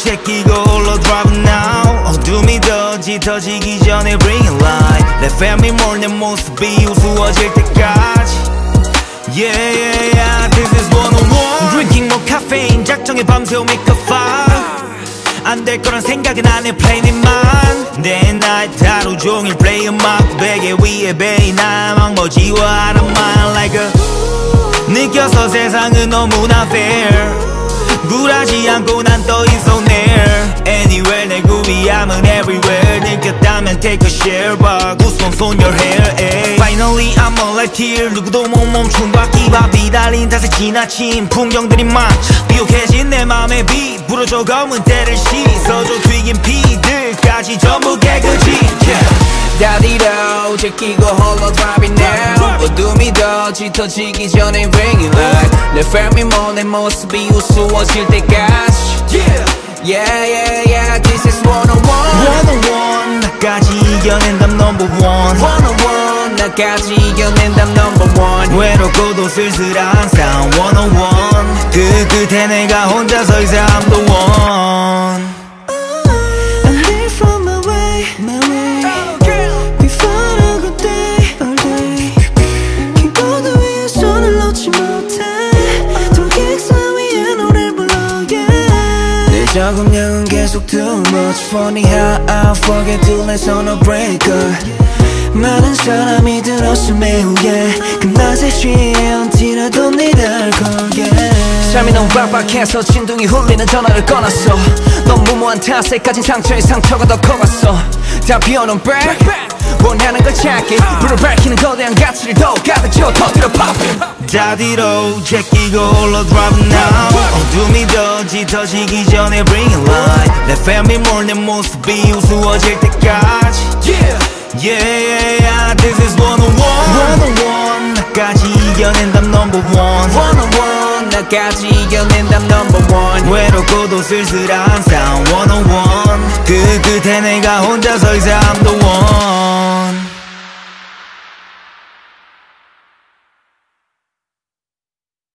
제끼고 홀로 drive now. 어둠이 더 짙어지기 전에 bring it light. Let family more 내 모습이 우스워질 때까지. Yeah yeah yeah this is 101. Drinking more caffeine 작정해 밤새워 make a fire. 안 될 거란 생각은 안 해 play 내 mind. Day and night 하루 종일 play 음악 베개 위에 베인 난 망머지와 하는 mind like a. 느껴서 세상은 너무나 fair. 굴하지 않고 난 더 있어 near. Anywhere 내 구비함은 everywhere. 느꼈다면 take a share 봐 goosebumps on your hair ay. Finally I'm alive here. 누구도 못 멈춘 바퀴바퀴 달린 탓에 지나친 풍경들이 많지. 비옥해진 내 맘에 비 불어줘 검은 때를 씻어줘 튀긴 피들까지 전부 깨끗이 다디로 제끼고 홀로 driving now. 어둠이 더 짙어지기 전에 bring it light. Let family more 내 모습이 우스워질 때까지. Yeah yeah yeah this is 101. 101 나까지 이겨낸담 number one. 101 나까지 이겨낸담 number one. 외롭고도 쓸쓸한 sound 101. 그 끝에 내가 혼자 서 있어 I'm the one. I'm here from my way, my way. We fight a good day, all day. 키보드 위에 손을 놓지 못해. 돌객사 위에 노래를 불러 yeah. 내 적응력은 계속 too much. Funny how I forget to let on a breaker. 많은 사람이 들었어 매우 yeah. 그맛에 취해 언제라도 네가 걸게. 삶이 너무 빡빡해서 진동이 울리는 전화를 꺼놨어. 넌 무모한 탓에 가진 상처에 상처가 더 커갔어. 다 비워놓은 back 원하는 걸 찾게. 불을 밝히는 거대한 가치를 더 가득 채워 터뜨려 pop it. 다디로 제끼고 홀로 drive now. 어둠이 더 짙어지기 전에 bring it light. Let family more 내 모습이 우스워질 때까지. Yeah yeah yeah this is 101. 101 나까지 이겨낸담 number one. 101 나까지 이겨낸담 number one. 외롭고도 쓸쓸한 sound 101. 그 끝에 내가 혼자 서 있어 I'm the one.